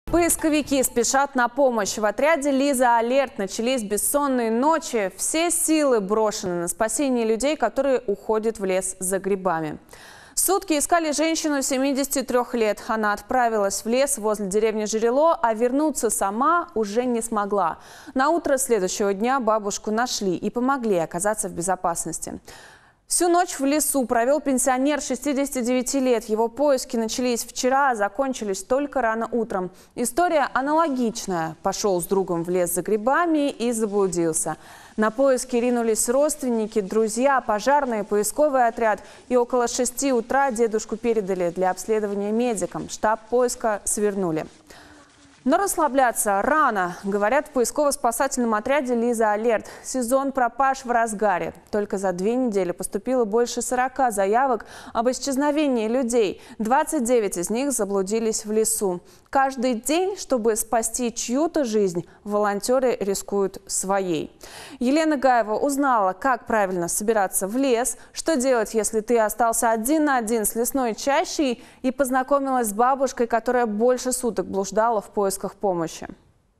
Поисковики спешат на помощь. В отряде «Лиза Алерт» начались бессонные ночи. Все силы брошены на спасение людей, которые уходят в лес за грибами. Сутки искали женщину 73 лет. Она отправилась в лес возле деревни Жирило, а вернуться сама уже не смогла. На утро следующего дня бабушку нашли и помогли оказаться в безопасности. Всю ночь в лесу провел пенсионер 69 лет. Его поиски начались вчера, а закончились только рано утром. История аналогичная. Пошел с другом в лес за грибами и заблудился. На поиски ринулись родственники, друзья, пожарные, поисковый отряд. И около 6 утра дедушку передали для обследования медикам. Штаб поиска свернули. Но расслабляться рано, говорят в поисково-спасательном отряде «Лиза Алерт». Сезон пропаж в разгаре. Только за 2 недели поступило больше 40 заявок об исчезновении людей. 29 из них заблудились в лесу. Каждый день, чтобы спасти чью-то жизнь, волонтеры рискуют своей. Елена Гаева узнала, как правильно собираться в лес, что делать, если ты остался один на один с лесной чащей, и познакомилась с бабушкой, которая больше суток блуждала в поисках помощи.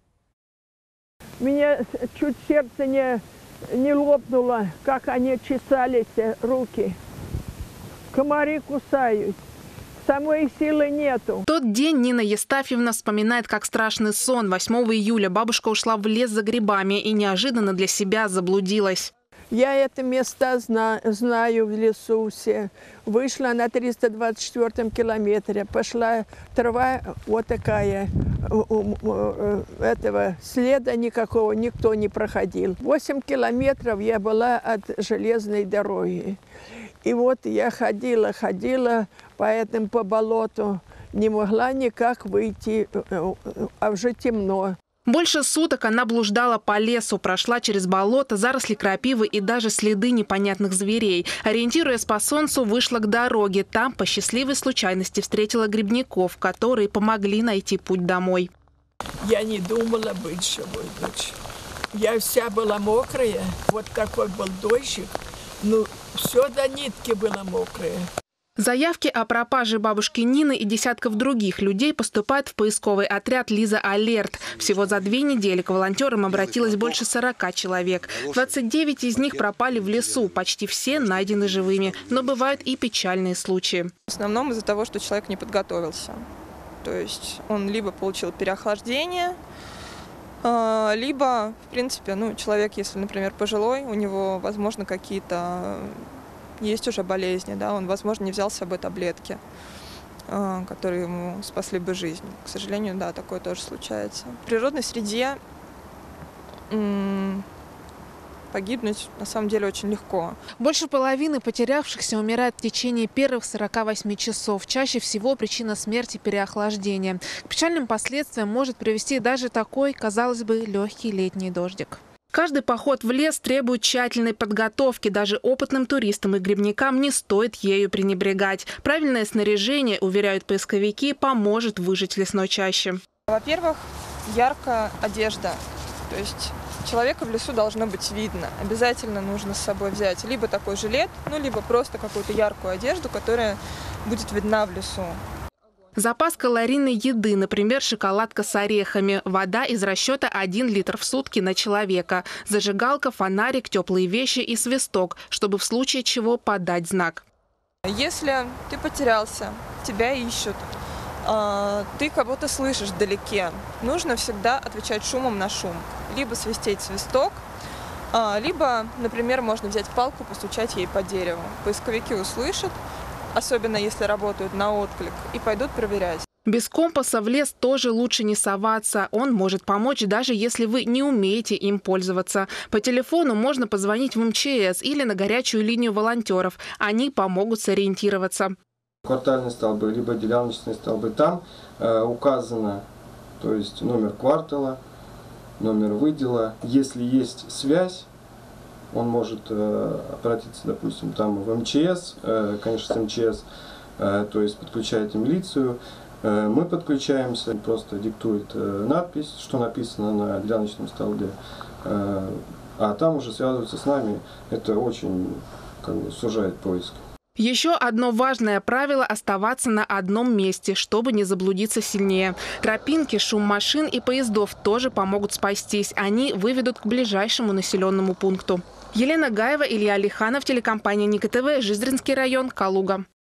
Меня чуть сердце не лопнуло, как они чесались, руки. Комары кусают. Самой силы нету. Тот день Нина Естафьевна вспоминает как страшный сон. 8 июля бабушка ушла в лес за грибами и неожиданно для себя заблудилась. Я это место знаю в лесу все. Вышла на 324 километре. Пошла трава вот такая. Этого следа никакого никто не проходил. 8 километров я была от железной дороги. И вот я ходила по болоту, не могла никак выйти, а уже темно. Больше суток она блуждала по лесу, прошла через болото, заросли крапивы и даже следы непонятных зверей. Ориентируясь по солнцу, вышла к дороге. Там по счастливой случайности встретила грибников, которые помогли найти путь домой. Я не думала больше выйти. Я вся была мокрая. Вот такой был дождик. Ну, все до нитки было мокрое. Заявки о пропаже бабушки Нины и десятков других людей поступают в поисковый отряд «Лиза Алерт». Всего за 2 недели к волонтерам обратилось больше 40 человек. 29 из них пропали в лесу, почти все найдены живыми. Но бывают и печальные случаи. В основном из-за того, что человек не подготовился. То есть он либо получил переохлаждение, либо, в принципе, человек, если, например, пожилой, у него, возможно, какие-то есть уже болезни, да, он, возможно, не взял с собой таблетки, которые ему спасли бы жизнь. К сожалению, да, такое тоже случается. В природной среде погибнуть на самом деле очень легко. Больше половины потерявшихся умирает в течение первых 48 часов. Чаще всего причина смерти – переохлаждение. К печальным последствиям может привести даже такой, казалось бы, легкий летний дождик. Каждый поход в лес требует тщательной подготовки. Даже опытным туристам и грибникам не стоит ею пренебрегать. Правильное снаряжение, уверяют поисковики, поможет выжить в лесной чаще. Во-первых, яркая одежда. То есть человека в лесу должно быть видно. Обязательно нужно с собой взять либо такой жилет, либо просто какую-то яркую одежду, которая будет видна в лесу. Запас калорийной еды, например, шоколадка с орехами, вода из расчета 1 литр в сутки на человека, зажигалка, фонарик, теплые вещи и свисток, чтобы в случае чего подать знак. Если ты потерялся, тебя ищут, ты кого-то слышишь вдалеке, нужно всегда отвечать шумом на шум. Либо свистеть свисток, либо, например, можно взять палку, постучать ей по дереву. Поисковики услышат, особенно если работают на отклик, и пойдут проверять. Без компаса в лес тоже лучше не соваться. Он может помочь, даже если вы не умеете им пользоваться. По телефону можно позвонить в МЧС или на горячую линию волонтеров. Они помогут сориентироваться. Квартальные столбы, либо деляночные столбы. Там указано, то есть номер квартала, номер выдела. Если есть связь, он может обратиться, допустим, там в МЧС, конечно, с МЧС, то есть подключаете милицию. Мы подключаемся, просто диктует надпись, что написано на деляночном столбе, а там уже связываются с нами. Это очень сужает поиск. Еще одно важное правило – оставаться на одном месте, чтобы не заблудиться сильнее. Тропинки, шум машин и поездов тоже помогут спастись. Они выведут к ближайшему населенному пункту. Елена Гаева, Илья Алиханов, телекомпания Ника ТВ, Жиздринский район, Калуга.